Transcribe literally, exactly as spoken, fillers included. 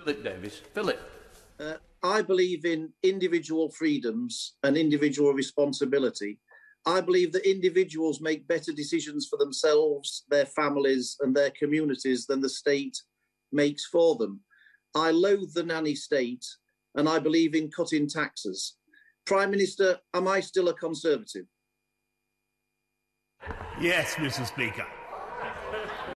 Philip Davies. Philip. Uh, I believe in individual freedoms and individual responsibility. I believe that individuals make better decisions for themselves, their families and their communities than the state makes for them. I loathe the nanny state and I believe in cutting taxes. Prime Minister, am I still a Conservative? Yes, Mister Speaker.